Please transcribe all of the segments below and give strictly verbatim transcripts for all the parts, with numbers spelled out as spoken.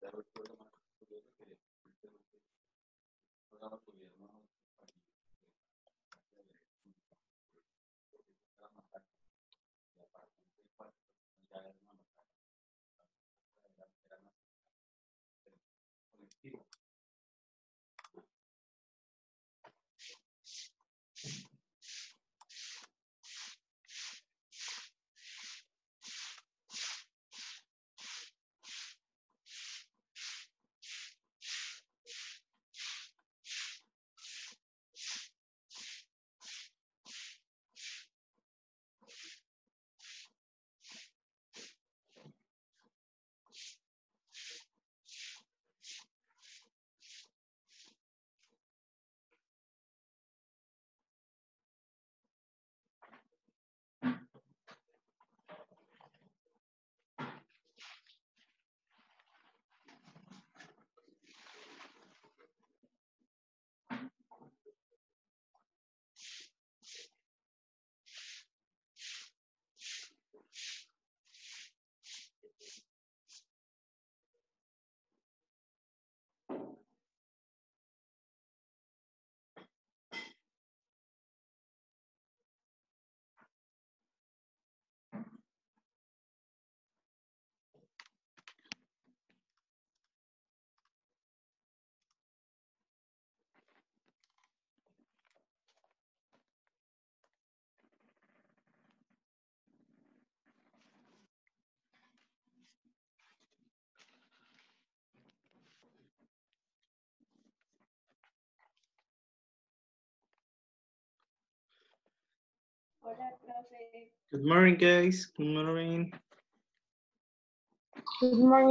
Hola, profe. Good morning, guys. Good morning. Good morning.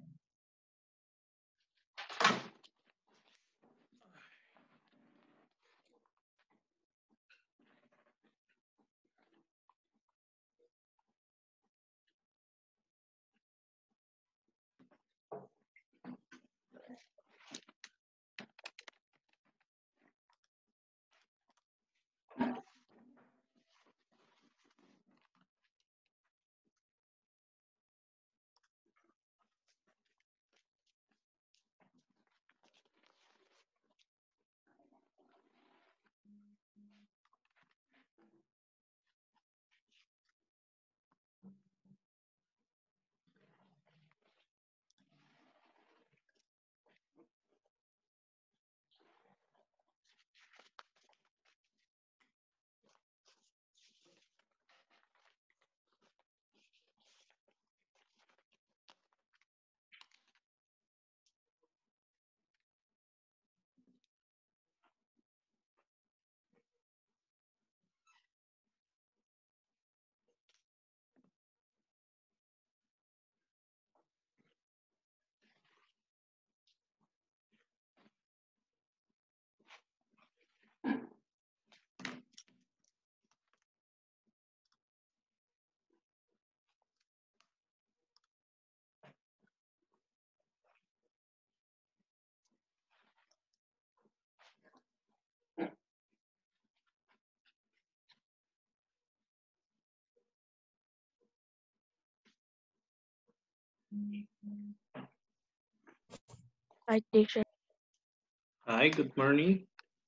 Hi, teacher. Hi, good morning.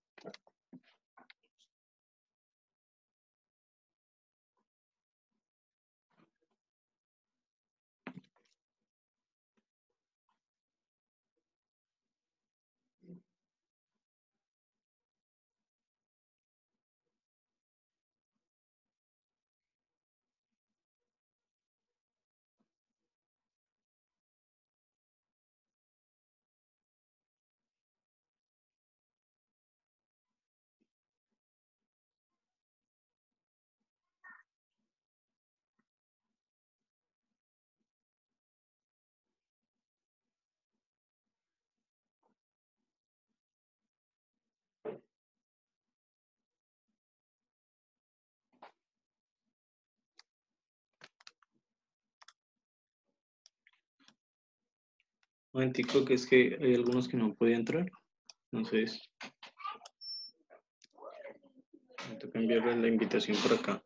Un momentico, que es que hay algunos que no pueden entrar. Entonces, me toca enviarle la invitación por acá.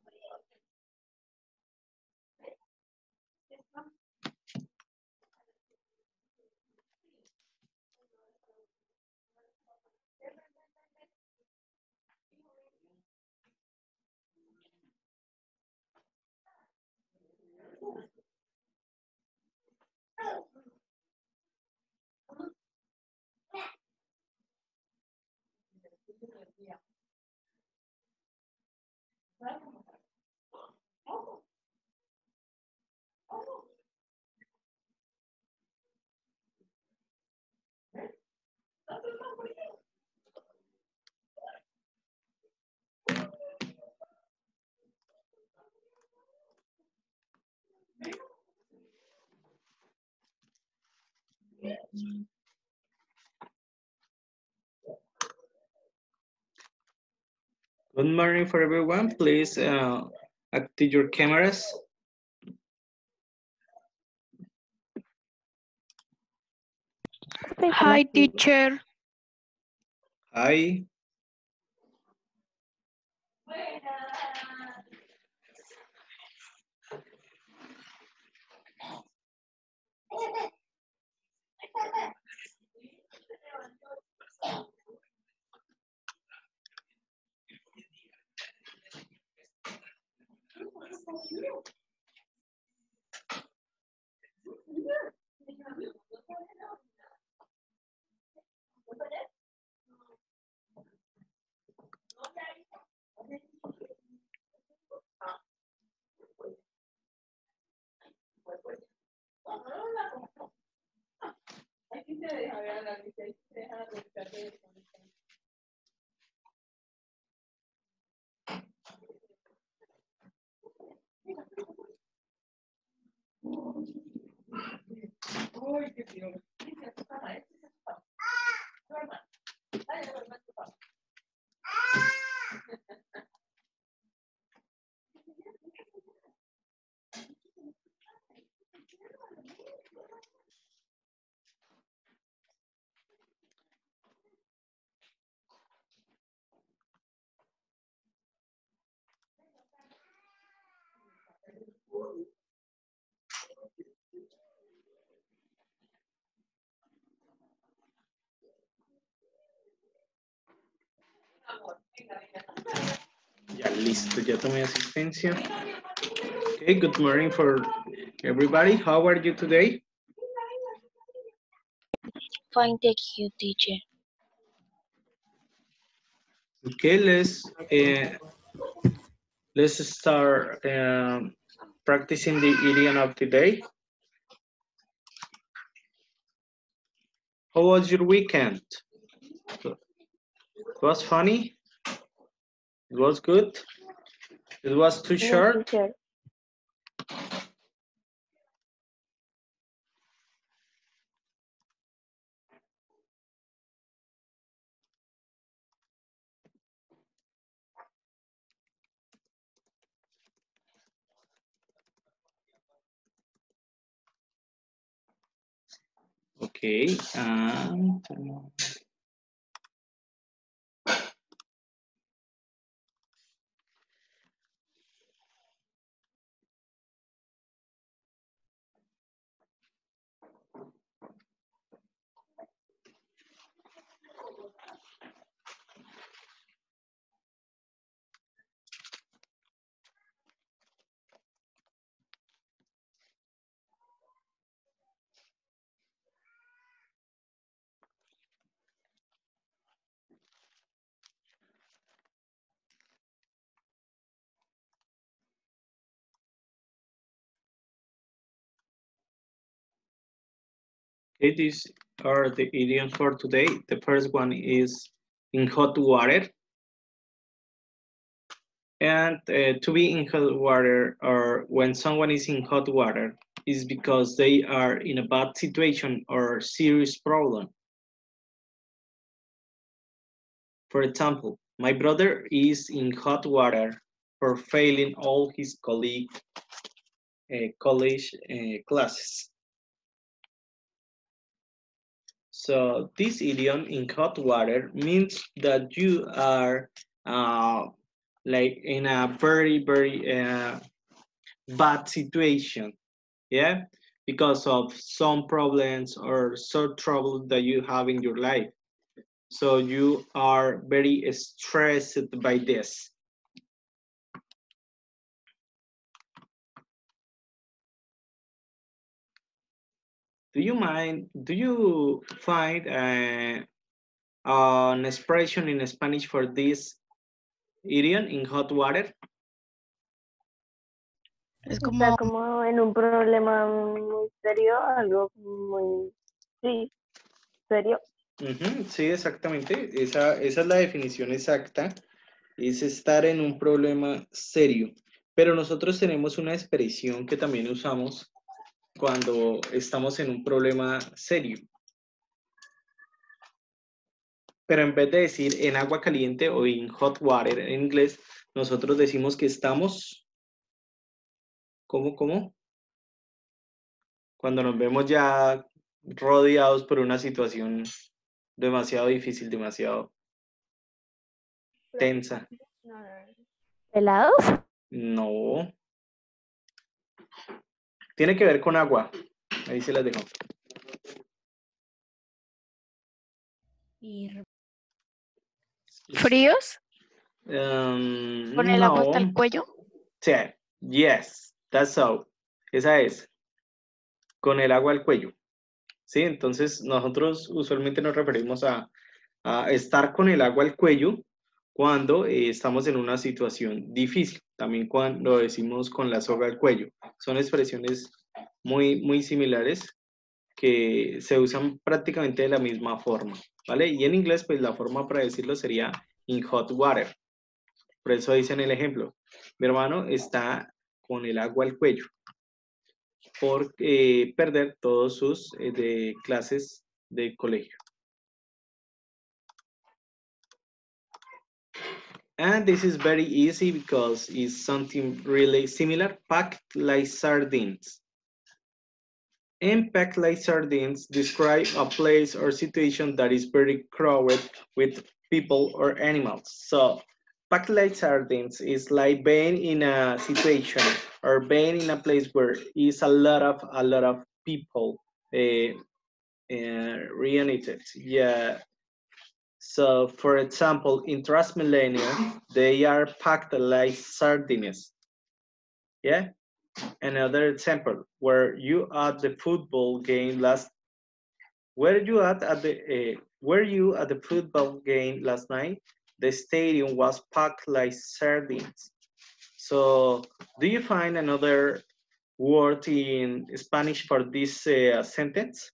Good morning for everyone. Please uh, activate your cameras. Hi, teacher. Hi. Ya listo, ya tomé asistencia. Okay, good morning for everybody. How are you today? Fine, thank you, teacher. Okay, let's uh, let's start um, practicing the idiom of the day. How was your weekend? It was funny? It was good? It was too short? Teacher. Okay. Um, okay, these are the idioms for today. The first one is in hot water. And uh, to be in hot water, or when someone is in hot water, is because they are in a bad situation or serious problem. For example, my brother is in hot water for failing all his colleague uh, college uh, classes. So this idiom in hot water means that you are uh, like in a very, very uh, bad situation, yeah, because of some problems or some trouble that you have in your life. So you are very stressed by this. Do you mind, do you find uh, an expression in Spanish for this idiom in hot water? Es Está como, como en un problema muy serio, algo muy, sí, serio. Ujú, sí, exactamente. Esa, esa es la definición exacta. Es estar en un problema serio. Pero nosotros tenemos una expresión que también usamos cuando estamos en un problema serio. Pero en vez de decir en agua caliente o en hot water en inglés, nosotros decimos que estamos, ¿cómo, cómo? Cuando nos vemos ya rodeados por una situación demasiado difícil, demasiado tensa. ¿Helados? No. Tiene que ver con agua. Ahí se las dejo. ¿fríos? Um, ¿Con el agua hasta no. el cuello? Sí. Yes, that's all. Esa es. Con el agua al cuello. Sí, entonces nosotros usualmente nos referimos a, a estar con el agua al cuello cuando eh, estamos en una situación difícil. También cuando decimos con la soga al cuello. Son expresiones muy, muy similares que se usan prácticamente de la misma forma, ¿vale? Y en inglés, pues la forma para decirlo sería in hot water. Por eso dicen el ejemplo. Mi hermano está con el agua al cuello por eh, perder todos sus eh, de clases de colegio. And this is very easy because it's something really similar, packed like sardines. And packed like sardines describe a place or situation that is very crowded with people or animals. So packed like sardines is like being in a situation or being in a place where is a lot of a lot of people uh, uh, reunited. Yeah. So for example, in Transmillennial, they are packed like sardines. Yeah. Another example, where you at the football game last were you at, at the uh, were you at the football game last night? The stadium was packed like sardines. So do you find another word in Spanish for this uh, sentence?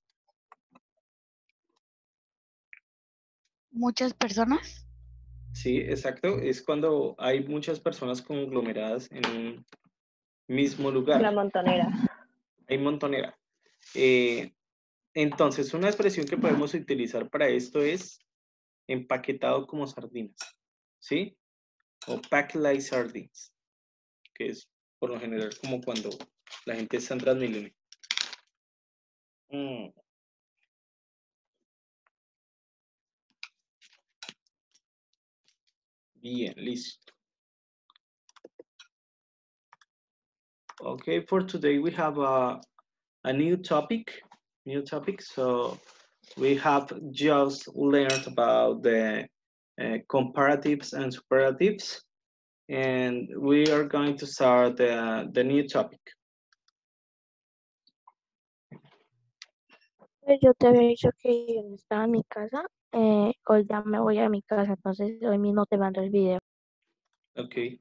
¿Muchas personas? Sí, exacto. Es cuando hay muchas personas conglomeradas en un mismo lugar. La montonera. Hay montonera. Eh, entonces, una expresión que podemos utilizar para esto es empaquetado como sardinas, ¿sí? O packed like sardines, que es por lo general como cuando la gente está en Transmilenio. Mm. Bien, listo. Okay, for today we have a, a new topic, new topic. So we have just learned about the uh, comparatives and superlatives, and we are going to start the, the new topic. Pues yo te había dicho que yo no estaba en mi casa. Eh, hoy ya me voy a mi casa, entonces hoy mismo te mando el video. Okay.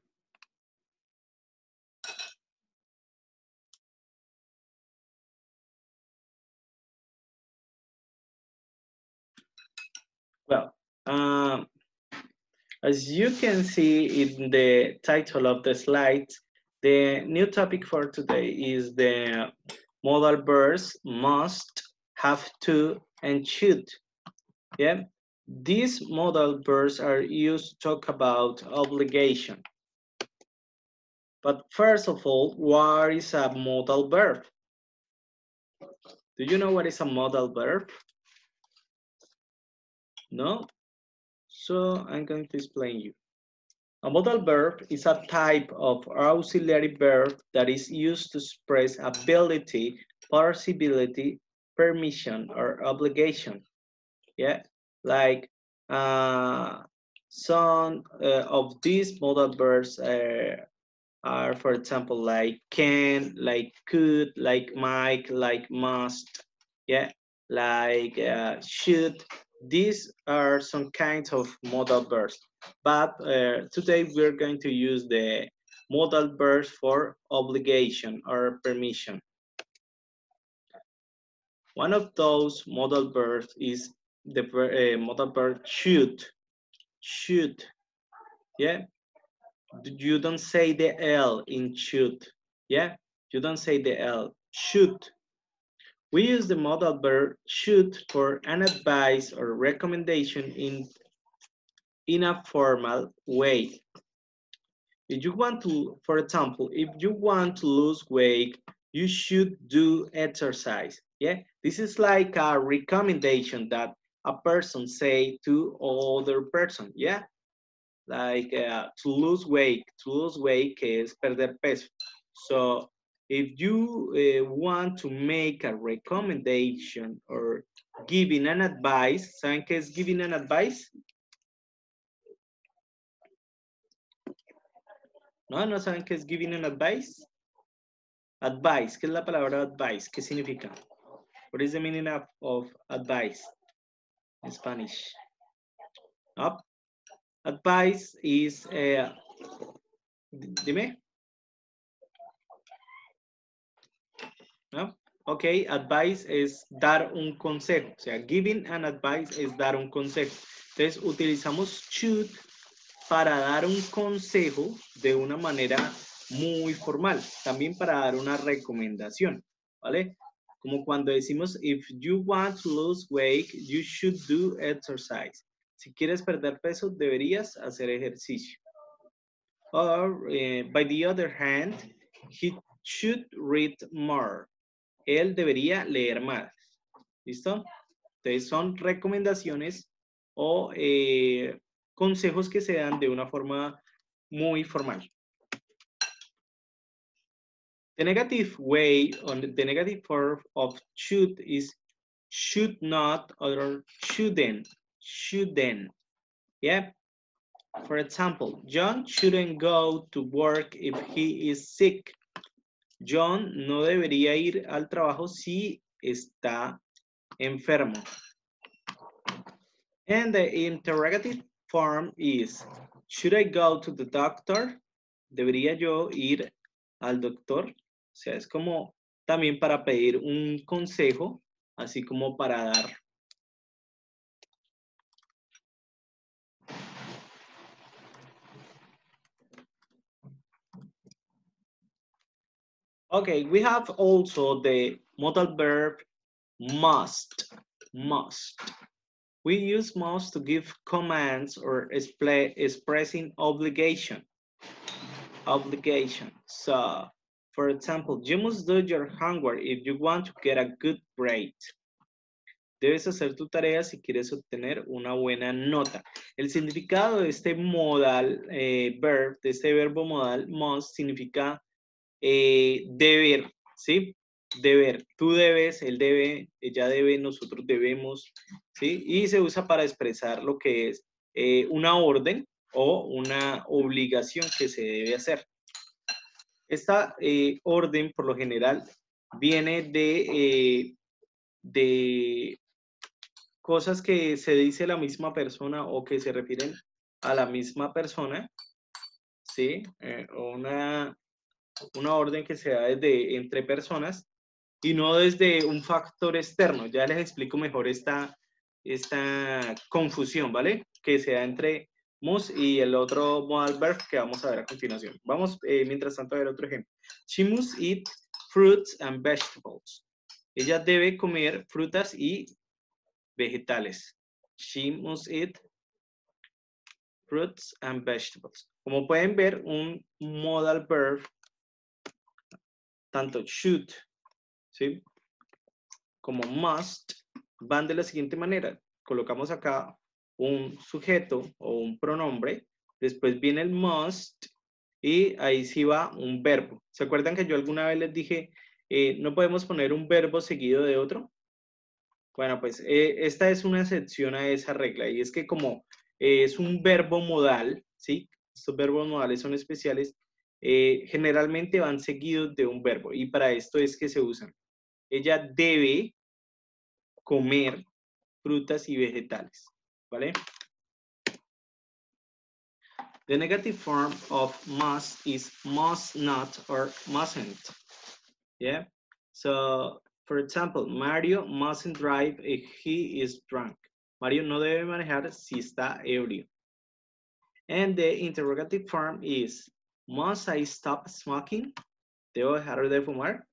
Well, um, as you can see in the title of the slide, the new topic for today is the modal verbs must, have to, and should. Yeah, these modal verbs are used to talk about obligation. But first of all, what is a modal verb? Do you know what is a modal verb? No? So I'm going to explain you. A modal verb is a type of auxiliary verb that is used to express ability, possibility, permission, or obligation. Yeah, like Uh, some uh, of these modal verbs uh, are, for example, like can, like could, like might, like must, yeah, like uh, should. These are some kinds of modal verbs, but uh, today we're going to use the modal verbs for obligation or permission. One of those modal verbs is the uh, modal verb should, should, yeah. You don't say the L in should, yeah? You don't say the L, should. We use the modal verb should for an advice or recommendation in, in a formal way. If you want to, for example, if you want to lose weight, you should do exercise, yeah? This is like a recommendation that a person say to other person, yeah? Like uh, to lose weight, to lose weight que es perder peso. So if you uh, want to make a recommendation or giving an advice, ¿saben qué es giving an advice? No, no saben qué es giving an advice. Advice, ¿qué es la palabra advice? ¿Qué significa? What is the meaning of, of advice in Spanish? No? Advice is, uh, dime. ¿No? Ok, advice es dar un consejo. O sea, giving an advice es dar un consejo. Entonces, utilizamos should para dar un consejo de una manera muy formal. También para dar una recomendación, ¿vale? Como cuando decimos, if you want to lose weight, you should do exercise. Si quieres perder peso, deberías hacer ejercicio. Or, uh, by the other hand, he should read more. Él debería leer más. ¿Listo? Entonces son recomendaciones o eh, consejos que se dan de una forma muy formal. The negative way, or the negative form of should is should not or shouldn't. Shouldn't. Yeah. For example, John shouldn't go to work if he is sick. John no debería ir al trabajo si está enfermo. And the interrogative form is, should I go to the doctor? ¿Debería yo ir al doctor? O sea, es como también para pedir un consejo, así como para dar. Okay, we have also the modal verb must, must. We use must to give commands or expressing obligation. Obligation. So, for example, you must do your homework if you want to get a good grade. Debes hacer tu tarea si quieres obtener una buena nota. El significado de este modal eh, verb, de este verbo modal must, significa eh, deber, ¿sí? Deber. Tú debes, él debe, ella debe, nosotros debemos, ¿sí? Y se usa para expresar lo que es eh, una orden o una obligación que se debe hacer. Esta eh, orden, por lo general, viene de, eh, de cosas que se dice la misma persona o que se refieren a la misma persona, ¿sí? Eh, una, una orden que se da desde entre personas y no desde un factor externo. Ya les explico mejor esta, esta confusión, ¿vale? Que se da entre must y el otro modal verb que vamos a ver a continuación. Vamos, eh, mientras tanto, a ver otro ejemplo. She must eat fruits and vegetables. Ella debe comer frutas y vegetales. She must eat fruits and vegetables. Como pueden ver, un modal verb, tanto should, ¿sí? Como must, van de la siguiente manera. Colocamos acá un sujeto o un pronombre, después viene el must y ahí sí va un verbo. ¿Se acuerdan que yo alguna vez les dije, eh, no podemos poner un verbo seguido de otro? Bueno, pues eh, esta es una excepción a esa regla y es que como eh, es un verbo modal, ¿sí? Estos verbos modales son especiales, eh, generalmente van seguidos de un verbo y para esto es que se usan. Ella debe comer frutas y vegetales, ¿vale? The negative form of must is must not or mustn't, yeah? So, for example, Mario mustn't drive if he is drunk. Mario no debe manejar si está ebrio. And the interrogative form is, must I stop smoking? ¿Debo dejar de fumar?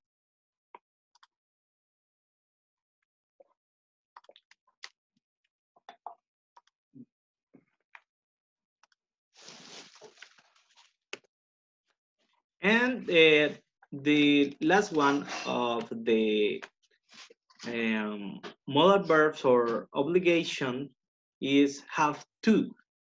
And uh, the last one of the um, modal verbs or obligation is have to.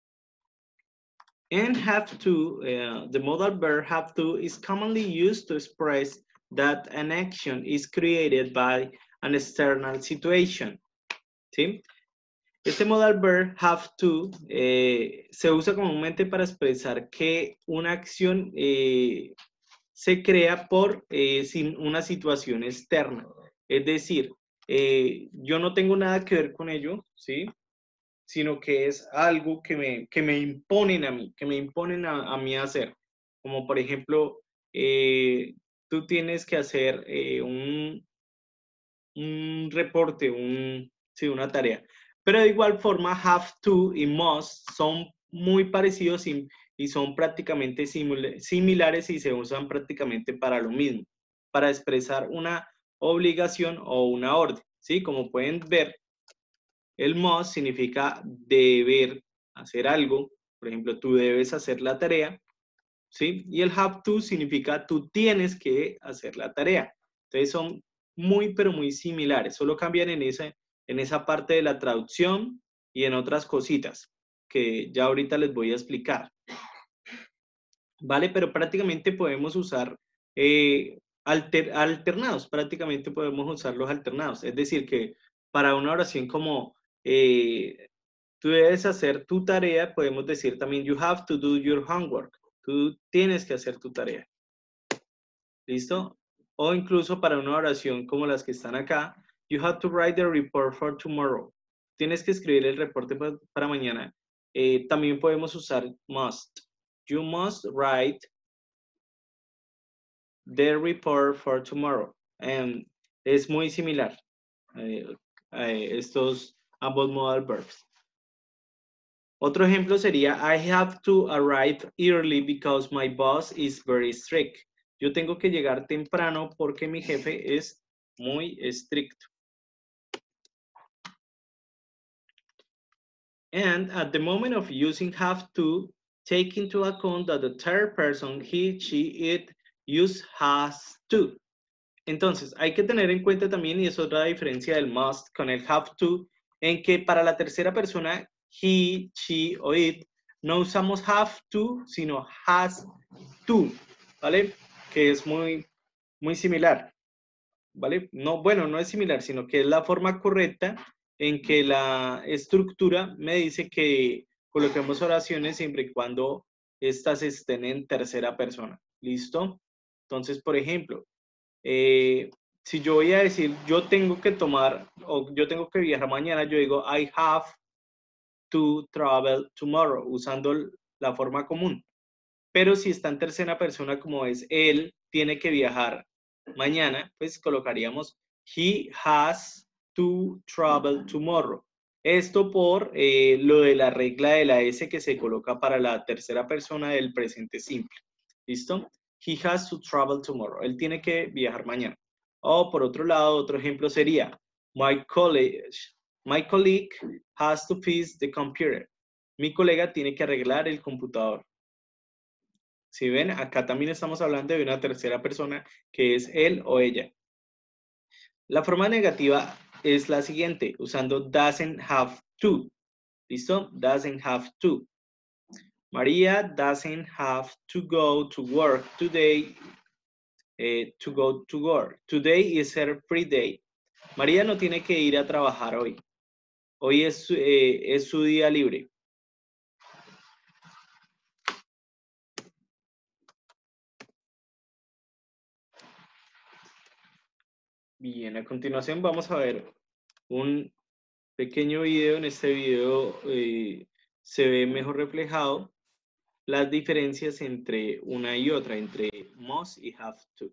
And have to, uh, the modal verb have to is commonly used to express that an action is created by an external situation. ¿Sí? Este modal verb have to eh, se usa comúnmente para expresar que una acción eh, se crea por eh, sin una situación externa. Es decir, eh, yo no tengo nada que ver con ello, ¿sí? Sino que es algo que me, que me imponen a mí, que me imponen a, a mí hacer. Como por ejemplo, eh, tú tienes que hacer eh, un, un reporte, un, sí, una tarea. Pero de igual forma, have to y must son muy parecidos y, y son prácticamente simula, similares y se usan prácticamente para lo mismo, para expresar una obligación o una orden. ¿Sí? Como pueden ver, el must significa deber hacer algo. Por ejemplo, tú debes hacer la tarea, ¿sí? Y el have to significa tú tienes que hacer la tarea. Entonces son muy, pero muy similares. Solo cambian en esa, en esa parte de la traducción y en otras cositas que ya ahorita les voy a explicar. ¿Vale? Pero prácticamente podemos usar eh, alter, alternados. Prácticamente podemos usar los alternados. Es decir, que para una oración como eh, tú debes hacer tu tarea, podemos decir también you have to do your homework. Tú tienes que hacer tu tarea. ¿Listo? O incluso para una oración como las que están acá, you have to write the report for tomorrow. Tienes que escribir el reporte para mañana. Eh, también podemos usar must. You must write the report for tomorrow. Um, es muy similar eh, eh, estos ambos modal verbs. Otro ejemplo sería, I have to arrive early because my boss is very strict. Yo tengo que llegar temprano porque mi jefe es muy estricto. And at the moment of using have to, take into account that the third person, he, she, it, use has to. Entonces, hay que tener en cuenta también, y es otra diferencia del must con el have to, en que para la tercera persona, he, she o it, no usamos have to, sino has to, ¿vale? Que es muy, muy similar, ¿vale? No, bueno, no es similar, sino que es la forma correcta en que la estructura me dice que coloquemos oraciones siempre y cuando estas estén en tercera persona, ¿listo? Entonces, por ejemplo, eh, si yo voy a decir, yo tengo que tomar, o yo tengo que viajar mañana, yo digo, I have to travel tomorrow, usando la forma común. Pero si está en tercera persona, como es él, tiene que viajar mañana, pues colocaríamos, he has to travel tomorrow. Esto por eh, lo de la regla de la S que se coloca para la tercera persona del presente simple. ¿Listo? He has to travel tomorrow. Él tiene que viajar mañana. O por otro lado, otro ejemplo sería, my colleague, my colleague has to fix the computer. Mi colega tiene que arreglar el computador. Si ven, acá también estamos hablando de una tercera persona que es él o ella. La forma negativa es la siguiente, usando doesn't have to. ¿Listo? Doesn't have to. María doesn't have to go to work today. Eh, to go to work. Today is her free day. María no tiene que ir a trabajar hoy. Hoy es, su- eh, es su día libre. Bien, a continuación vamos a ver un pequeño video. En este video eh, se ve mejor reflejado las diferencias entre una y otra, entre must y have to.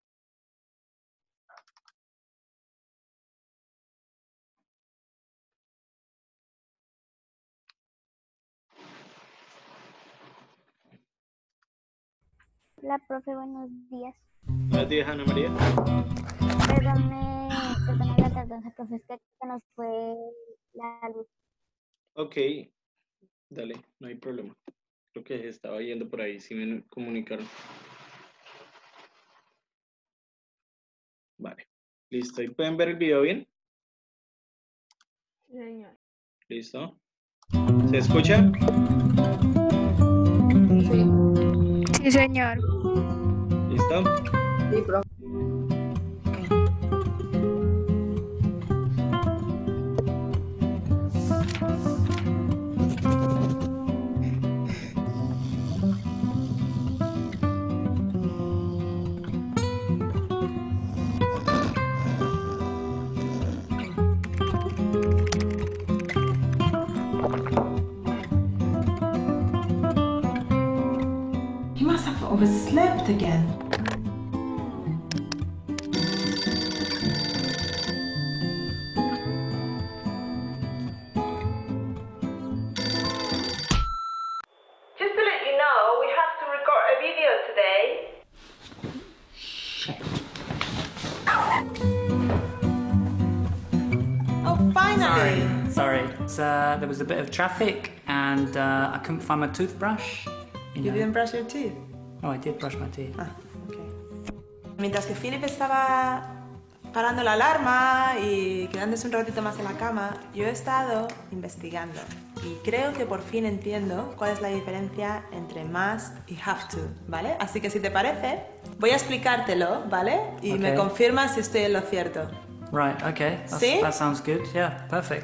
Hola, profe, buenos días. Buenos días, Ana María. Perdone, perdone la tardanza, profe, es que se nos fue la luz. Ok, dale, no hay problema. Creo que estaba yendo por ahí, sí me comunicaron. Vale, listo. ¿Y pueden ver el video bien? Señor. ¿Listo? ¿Se escucha? Sí, señor. ¿Listo? Sí, profe. You must have overslept again. Just to let you know, we have to record a video today. Oh, finally! Sorry, so, uh, there was a bit of traffic and uh, I couldn't find my toothbrush. You You know. didn't brush your teeth? Oh, I did brush my teeth. Ah, ok. Mientras que Philip estaba parando la alarma y quedándose un ratito más en la cama, yo he estado investigando y creo que por fin entiendo cuál es la diferencia entre must y have to, ¿vale? Así que si te parece, voy a explicártelo, ¿vale? Y me Ok. confirmas si estoy en lo cierto. Right, okay. That's, See? That sounds good. Yeah, perfect.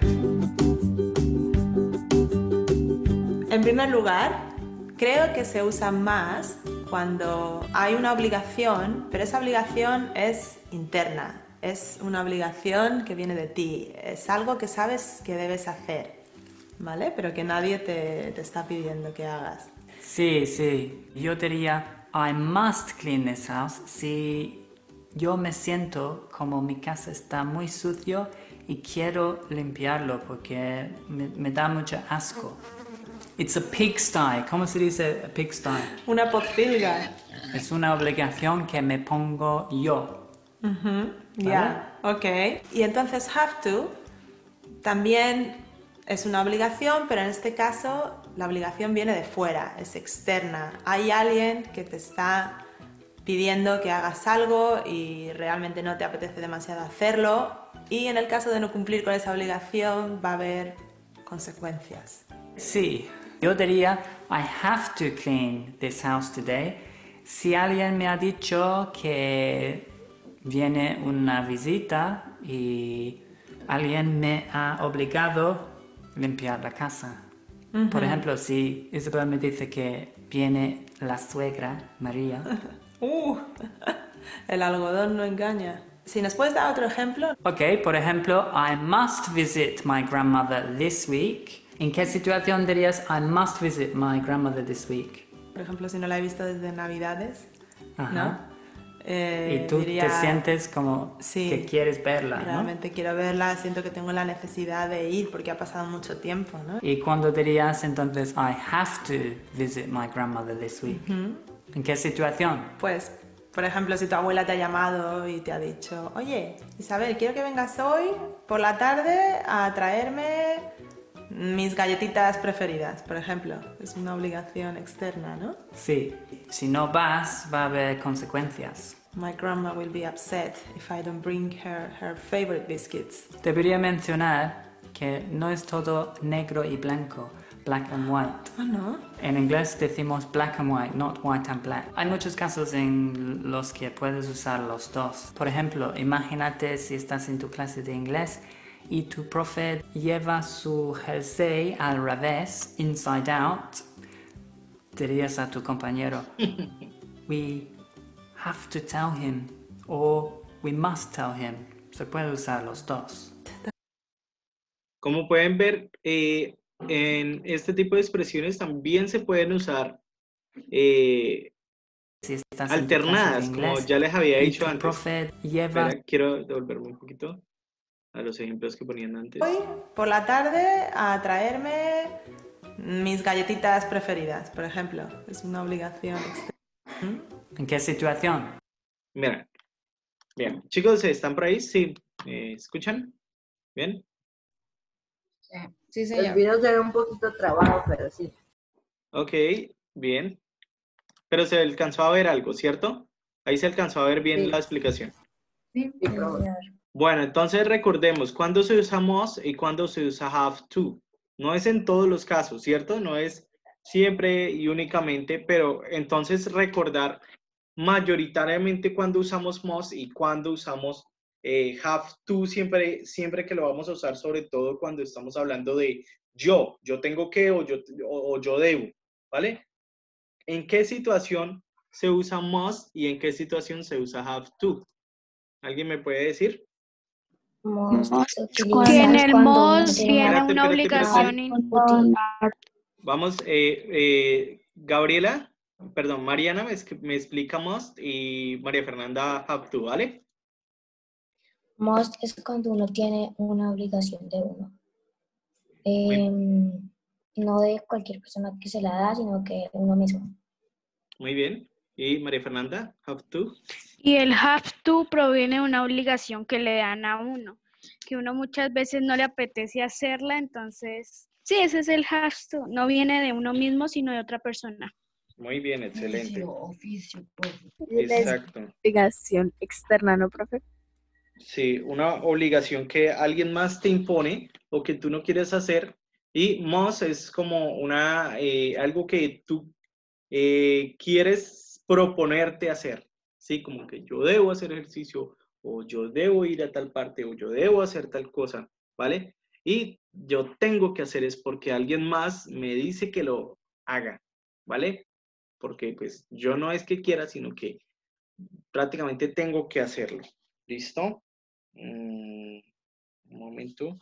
En primer lugar, creo que se usa más cuando hay una obligación, pero esa obligación es interna, es una obligación que viene de ti, es algo que sabes que debes hacer, ¿vale? Pero que nadie te, te está pidiendo que hagas. Sí, sí. Yo diría, I must clean this house si yo me siento como mi casa está muy sucio y quiero limpiarlo porque me, me da mucho asco. It's a pigsty. ¿Cómo se dice a pigsty? Una pocilga. Es una obligación que me pongo yo. Ujú, Ya, ok. Y entonces have to también es una obligación, pero en este caso la obligación viene de fuera, es externa. Hay alguien que te está pidiendo que hagas algo y realmente no te apetece demasiado hacerlo, y en el caso de no cumplir con esa obligación va a haber consecuencias. Sí, yo diría, I have to clean this house today. Si alguien me ha dicho que viene una visita y alguien me ha obligado a limpiar la casa. Por ejemplo, si Isabel me dice que viene la suegra, María. Uh, el algodón no engaña. Si nos puedes dar otro ejemplo. Ok, por ejemplo, I must visit my grandmother this week. ¿En qué situación dirías I must visit my grandmother this week? Por ejemplo, si no la he visto desde Navidades, ¿no? Ajá. Eh, Y tú diría, te sientes como sí, que quieres verla, ¿no? realmente quiero verla, siento que tengo la necesidad de ir porque ha pasado mucho tiempo, ¿no? Y cuando dirías entonces I have to visit my grandmother this week. ¿En qué situación? Pues, por ejemplo, si tu abuela te ha llamado y te ha dicho, oye, Isabel, quiero que vengas hoy por la tarde a traerme mis galletitas preferidas, por ejemplo. Es una obligación externa, ¿no? Sí. Si no vas, va a haber consecuencias. My grandma will be upset if I don't bring her her favorite biscuits. Debería mencionar que no es todo negro y blanco. black and white. Ah, ¿no? En inglés decimos black and white, not white and black. Hay muchos casos en los que puedes usar los dos. Por ejemplo, imagínate si estás en tu clase de inglés y tu profe lleva su jersey al revés, inside out. Dirías a tu compañero, we have to tell him, or we must tell him. Se puede usar los dos. Como pueden ver, eh, en este tipo de expresiones también se pueden usar eh, Si estás en tu clase de alternadas, como inglés ya les había y dicho tu antes. profe lleva Espera, quiero devolverme un poquito a los ejemplos que ponían antes. Voy por la tarde a traerme mis galletitas preferidas, por ejemplo. Es una obligación externa. ¿En qué situación? Mira, bien, chicos, ¿están por ahí? Sí, ¿me escuchan? ¿Bien? Sí, El señor. video se ve un poquito trabado, pero sí. Ok, bien. Pero se alcanzó a ver algo, ¿cierto? Ahí se alcanzó a ver bien Sí. la explicación. Sí, Sí, profe. Bueno, entonces recordemos, ¿cuándo se usa must y cuándo se usa have to? No es en todos los casos, ¿cierto? No es siempre y únicamente, pero entonces recordar mayoritariamente cuándo usamos must y cuándo usamos eh, have to, siempre, siempre que lo vamos a usar, sobre todo cuando estamos hablando de yo, yo tengo que o yo, o, o yo debo, ¿vale? ¿En qué situación se usa must y en qué situación se usa have to? ¿Alguien me puede decir? Must se utiliza Que en el cuando uno must tiene viene Espérate, una espérate, obligación. espérate. in- Vamos, eh, eh, Gabriela, perdón, Mariana me, es- me explica must y María Fernanda have to, ¿vale? Must es cuando uno tiene una obligación de uno. Muy, Em, no de cualquier persona que se la da, sino que uno mismo. muy bien. ¿Y María Fernanda, have to? Y el have to proviene de una obligación que le dan a uno, que uno muchas veces no le apetece hacerla, entonces, sí, ese es el have to. No viene de uno mismo, sino de otra persona. Muy bien, excelente. Oficio, profe. Exacto. Obligación externa, ¿no, profe? Sí, una obligación que alguien más te impone o que tú no quieres hacer. Y must es como una, eh, algo que tú eh, quieres proponerte hacer. Sí, como que yo debo hacer ejercicio o yo debo ir a tal parte o yo debo hacer tal cosa, ¿vale? Y yo tengo que hacer es porque alguien más me dice que lo haga, ¿vale? Porque pues yo no es que quiera, sino que prácticamente tengo que hacerlo. ¿Listo? Mm, un momento.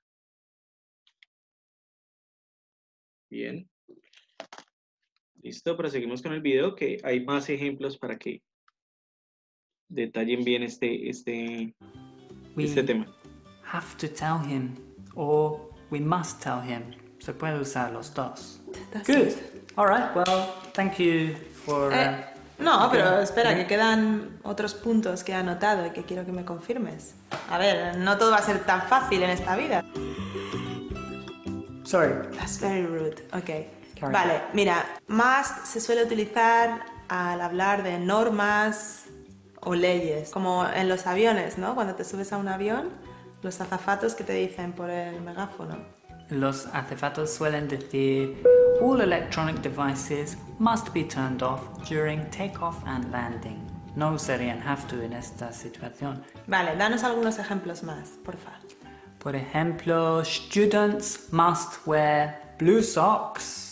Bien. Listo, proseguimos con el video, que hay más ejemplos para que detallen bien este, este, We este tema. have to tell him, or we must tell him. Se puede usar los dos. That's Good. it. All right. Well, thank you for. Eh, uh, no, pero okay. espera, que quedan otros puntos que he anotado y que quiero que me confirmes. A ver, no todo va a ser tan fácil en esta vida. Sorry. That's very rude. Ok. Carry Vale, mira, must se suele utilizar al hablar de normas o leyes, como en los aviones, ¿no? Cuando te subes a un avión, los azafatos que te dicen por el megáfono. Los azafatos suelen decir, all electronic devices must be turned off during takeoff and landing. No usarían have to en esta situación. Vale, danos algunos ejemplos más, porfa. Por ejemplo, students must wear blue socks.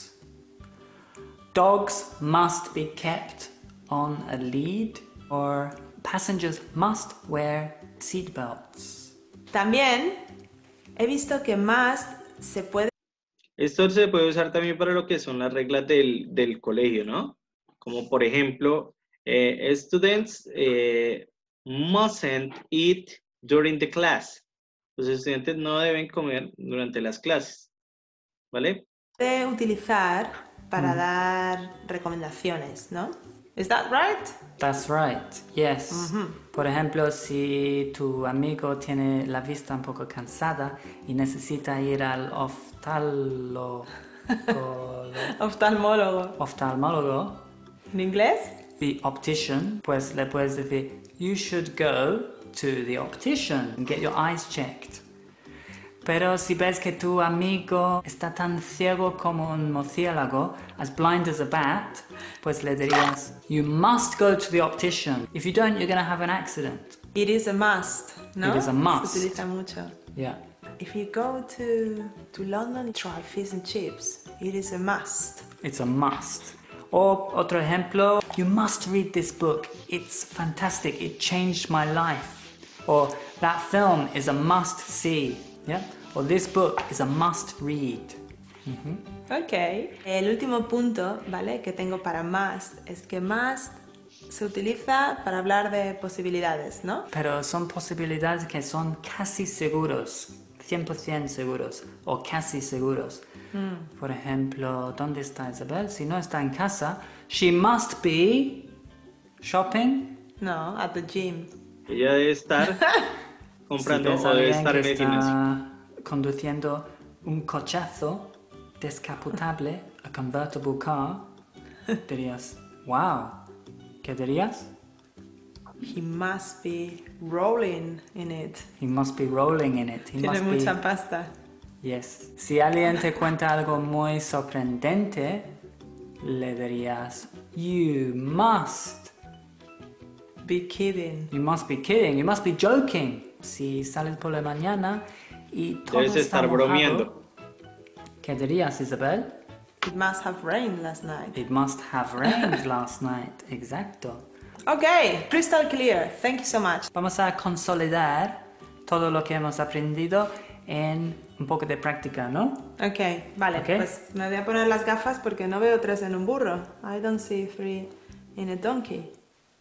Dogs must be kept on a lead. Or passengers must wear seatbelts. También he visto que must se puede... Esto se puede usar también para lo que son las reglas del, del colegio, ¿no? Como por ejemplo, eh, students eh, mustn't eat during the class. Los estudiantes no deben comer durante las clases, ¿vale? puede utilizar para Mm. dar recomendaciones, ¿no? Is that right? That's right, yes. Ujú. Por ejemplo, si tu amigo tiene la vista un poco cansada y necesita ir al oftalmo- Oftalmólogo. oftalmólogo, ¿En inglés? the optician, pues le puedes decir, you should go to the optician and get your eyes checked. Pero si ves que tu amigo está tan ciego como un murciélago, as blind as a bat, pues le dirías, you must go to the optician. If you don't, you're going to have an accident. It is a must, ¿no? It is a must. Se utiliza mucho. Yeah. If you go to, to London, try fish and chips. It is a must. It's a must. O otro ejemplo, you must read this book. It's fantastic. It changed my life. Or that film is a must see. Yeah? Or this book is a must read. Mm-hmm. Ok. El último punto, ¿vale? Que tengo para must es que must se utiliza para hablar de posibilidades, ¿no? Pero son posibilidades que son casi seguros, cien por ciento seguros o casi seguros. Mm. Por ejemplo, ¿dónde está Isabel? Si no está en casa, she must be shopping. No, at the gym. Ella debe estar comprando si o debe estar en el está gimnasio. Conduciendo un cochazo descapotable, a convertible car, dirías, wow. ¿Qué dirías? He must be rolling in it. He must be rolling in it. He Tiene must mucha be... pasta. Yes. Si alguien te cuenta algo muy sorprendente, le dirías, you must be kidding. You must be kidding. You must be joking. Si sales por la mañana y todo Debes está estar mojado, bromeando. ¿qué dirías, Isabel? It must have rained last night. It must have rained last night. Exacto. Ok, crystal clear. Thank you so much. Vamos a consolidar todo lo que hemos aprendido en un poco de práctica, ¿no? Ok, vale. Okay. Pues me voy a poner las gafas porque no veo tres en un burro. I don't see three in a donkey.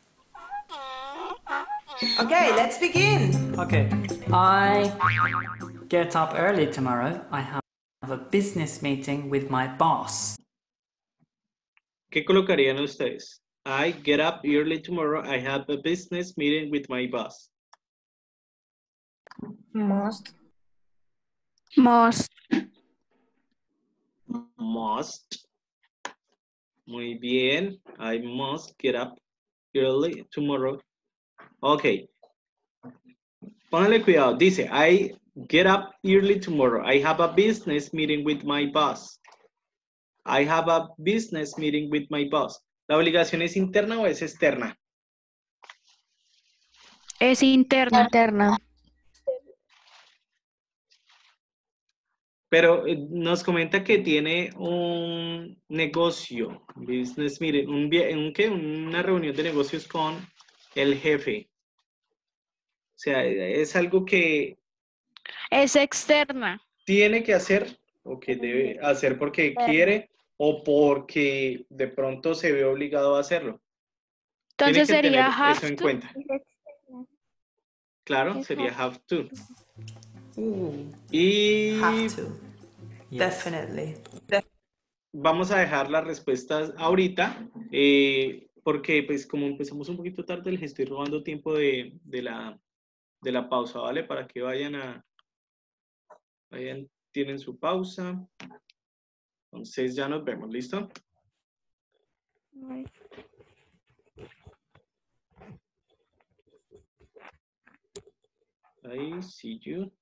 Okay, let's begin. Okay. I get up early tomorrow. I have a business meeting with my boss. ¿Qué colocarían ustedes? I get up early tomorrow. I have a business meeting with my boss. Must. Must. Must. Muy bien. I must get up early tomorrow. Ok. Póngale cuidado. Dice, I get up early tomorrow. I have a business meeting with my boss. I have a business meeting with my boss. ¿La obligación es interna o es externa? Es interna. Interna. Pero eh, nos comenta que tiene un negocio, business meeting, un, un, ¿qué? Una reunión de negocios con el jefe. O sea, es algo que Es externa. tiene que hacer o que debe hacer porque quiere o porque de pronto se ve obligado a hacerlo. Entonces Tiene que sería tener have eso en to. cuenta. Claro, sería have to. Ooh, Y have to. Yes. Definitely. De- vamos a dejar las respuestas ahorita, eh, porque pues como empezamos un poquito tarde, les estoy robando tiempo de, de, la, de la pausa, ¿vale? Para que vayan a... Vayan, tienen su pausa. Entonces ya nos vemos, ¿listo? Ahí, see you.